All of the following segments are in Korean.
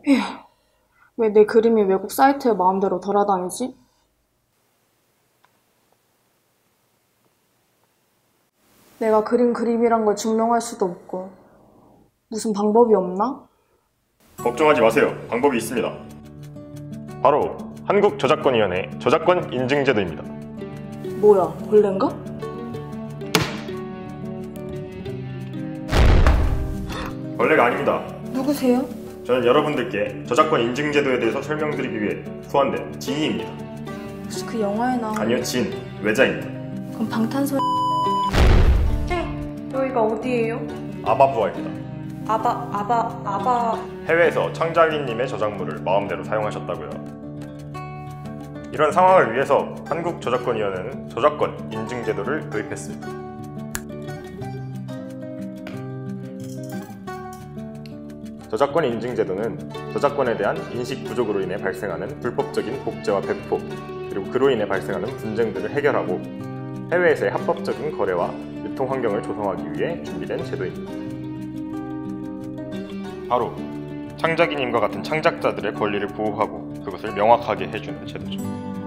휴, 왜 내 그림이 외국 사이트에 마음대로 돌아다니지? 내가 그린 그림이란 걸 증명할 수도 없고 무슨 방법이 없나? 걱정하지 마세요. 방법이 있습니다. 바로 한국저작권위원회 저작권 인증제도입니다. 뭐야, 벌레인가? 벌레가 아닙니다. 누구세요? 저는 여러분들께 저작권 인증제도에 대해서 설명드리기 위해 소환된 진이입니다. 혹시 그 영화에 나온... 아니요, 진, 외자입니다. 그럼 방탄소년... 여기가 어디예요? 아바부아입니다. 아바... 해외에서 창작인님의 저작물을 마음대로 사용하셨다고요. 이런 상황을 위해서 한국저작권위원회는 저작권 인증제도를 도입했습니다. 저작권 인증제도는 저작권에 대한 인식 부족으로 인해 발생하는 불법적인 복제와 배포, 그리고 그로 인해 발생하는 분쟁들을 해결하고 해외에서의 합법적인 거래와 유통 환경을 조성하기 위해 준비된 제도입니다. 바로 창작인님과 같은 창작자들의 권리를 보호하고 그것을 명확하게 해주는 제도죠.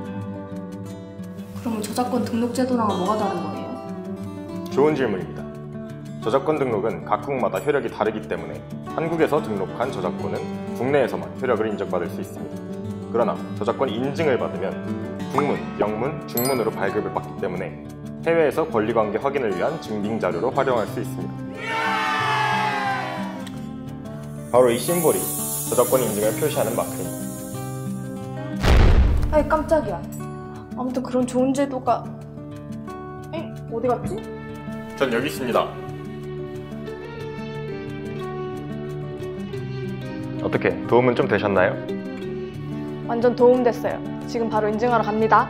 그럼 저작권 등록 제도랑은 뭐가 다른 거예요? 좋은 질문입니다. 저작권 등록은 각국마다 효력이 다르기 때문에 한국에서 등록한 저작권은 국내에서만 효력을 인정받을 수 있습니다. 그러나 저작권 인증을 받으면 국문, 영문, 중문으로 발급을 받기 때문에 해외에서 권리관계 확인을 위한 증빙자료로 활용할 수 있습니다. 바로 이 심볼이 저작권 인증을 표시하는 마크입니다. 아이 깜짝이야. 아무튼 그런 좋은 제도가... 어디 갔지? 전 여기 있습니다. 어떻게 도움은 좀 되셨나요? 완전 도움됐어요. 지금 바로 인증하러 갑니다.